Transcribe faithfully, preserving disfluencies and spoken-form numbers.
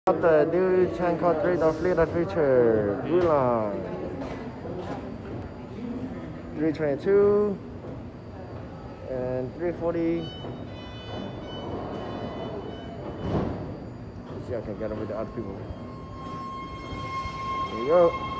The new chain called three of Leader feature blue line three twenty-two and three forty. Let's see if I can get them with the other people. There you go.